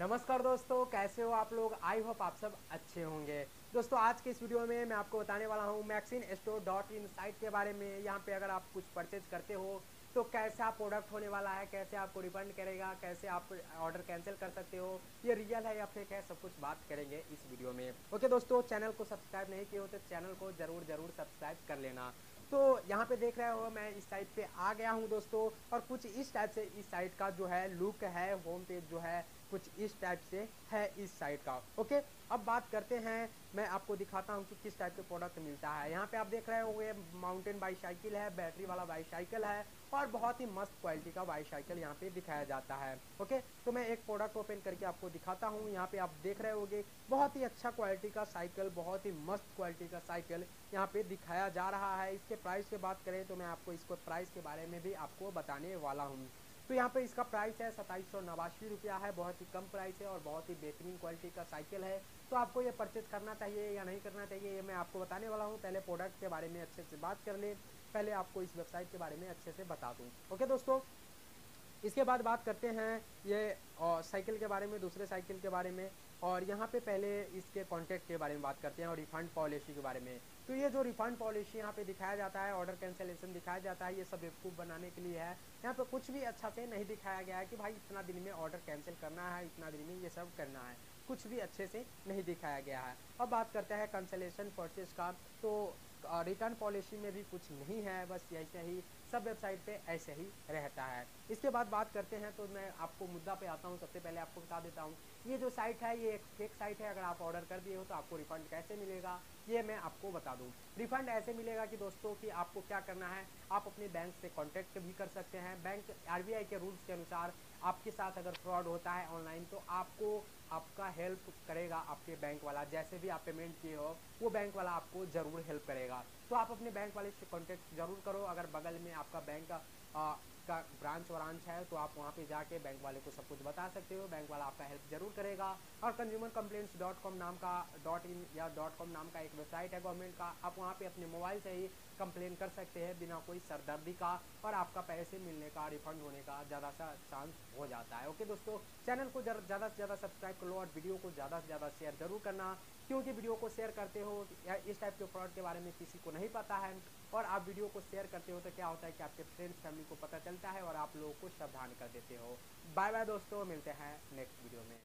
नमस्कार दोस्तों, कैसे हो आप लोग। आई होप आप सब अच्छे होंगे। दोस्तों आज के इस वीडियो में मैं आपको बताने वाला हूँ MaxinStore.in साइट के बारे में। यहाँ पे अगर आप कुछ परचेज करते हो तो कैसे आप प्रोडक्ट होने वाला है, कैसे आपको रिफंड करेगा, कैसे आप ऑर्डर कैंसिल कर सकते हो, ये रियल है या फेक है, सब कुछ बात करेंगे इस वीडियो में। ओके दोस्तों, चैनल को सब्सक्राइब नहीं किए हो तो चैनल को ज़रूर सब्सक्राइब कर लेना। तो यहाँ पे देख रहे हो मैं इस साइट पे आ गया हूँ दोस्तों, और कुछ इस टाइप से इस साइट का जो है लुक है, होम पेज जो है कुछ इस टाइप से है इस साइट का। ओके, अब बात करते हैं, मैं आपको दिखाता हूँ कि किस टाइप के प्रोडक्ट मिलता है। यहाँ पे आप देख रहे हो ये माउंटेन बाईसाइकिल है, बैटरी वाला बाईसाइकिल है, और बहुत ही मस्त क्वालिटी का बाईसाइकिल यहाँ पे दिखाया जाता है। ओके, तो मैं एक प्रोडक्ट ओपन करके आपको दिखाता हूँ। यहाँ पे आप देख रहे होगे बहुत ही अच्छा क्वालिटी का साइकिल, बहुत ही मस्त क्वालिटी का साइकिल यहाँ पे दिखाया जा रहा है। इसके प्राइस की बात करें तो मैं आपको इसको प्राइस के बारे में भी आपको बताने वाला हूँ। तो यहाँ पे इसका प्राइस है 2789 रुपया है, बहुत ही कम प्राइस है और बहुत ही बेहतरीन क्वालिटी का साइकिल है। तो आपको ये परचेज करना चाहिए या नहीं करना चाहिए ये मैं आपको बताने वाला हूँ। पहले प्रोडक्ट के बारे में अच्छे से बात कर ले, पहले आपको इस वेबसाइट के बारे में अच्छे से बता दूँ। ओके दोस्तों, इसके बाद बात करते हैं ये साइकिल के बारे में, दूसरे साइकिल के बारे में। और यहाँ पे पहले इसके कॉन्टैक्ट के बारे में बात करते हैं और रिफ़ंड पॉलिसी के बारे में। तो ये जो रिफ़ंड पॉलिसी यहाँ पे दिखाया जाता है, ऑर्डर कैंसिलेशन दिखाया जाता है, ये सब बेवकूफ़ बनाने के लिए है। यहाँ पे कुछ भी अच्छा से नहीं दिखाया गया है कि भाई इतना दिन में ऑर्डर कैंसिल करना है, इतना दिन में ये सब करना है, कुछ भी अच्छे से नहीं दिखाया गया है। अब बात करते हैं कैंसिलेशन परचेज का। तो रिटर्न पॉलिसी में भी कुछ नहीं है, बस ऐसे ही सब वेबसाइट पे ऐसे ही रहता है। इसके बाद बात करते हैं तो मैं आपको मुद्दा पे आता हूँ। सबसे पहले आपको बता देता हूँ, ये जो साइट है ये एक फेक साइट है। अगर आप ऑर्डर कर दिए हो तो आपको रिफंड कैसे मिलेगा ये मैं आपको बता दूँ। रिफंड ऐसे मिलेगा कि दोस्तों कि आपको क्या करना है, आप अपने बैंक से कॉन्टैक्ट भी कर सकते हैं। बैंक RBI के रूल्स के अनुसार आपके साथ अगर फ्रॉड होता है ऑनलाइन तो आपको आपका हेल्प करेगा आपके बैंक वाला। जैसे भी आप पेमेंट किए हो वो बैंक वाला आपको ज़रूर हेल्प करेगा। तो आप अपने बैंक वाले से कॉन्टैक्ट ज़रूर करो। अगर बगल में आपका बैंक का ब्रांच व्रांच है तो आप वहाँ पे जाके बैंक वाले को सब कुछ बता सकते हो, बैंक वाला आपका हेल्प ज़रूर करेगा। और consumercomplaints.com नाम का .in या .com नाम का एक वेबसाइट है गवर्नमेंट का, आप वहाँ पे अपने मोबाइल से ही कंप्लेन कर सकते हैं बिना कोई सरदर्दी का, और आपका पैसे मिलने का, रिफंड होने का ज़्यादा सा चांस हो जाता है। ओके दोस्तों, चैनल को ज़्यादा से ज़्यादा सब्सक्राइब कर लो और वीडियो को ज़्यादा से ज़्यादा शेयर ज़रूर करना, क्योंकि वीडियो को शेयर करते हो या इस टाइप के फ्रॉड के बारे में किसी को नहीं पता है, और आप वीडियो को शेयर करते हो तो क्या होता है कि आपके फ्रेंड्स फैमिली को पता चलता है और आप लोगों को सावधान कर देते हो। बाय बाय दोस्तों, मिलते हैं नेक्स्ट वीडियो में।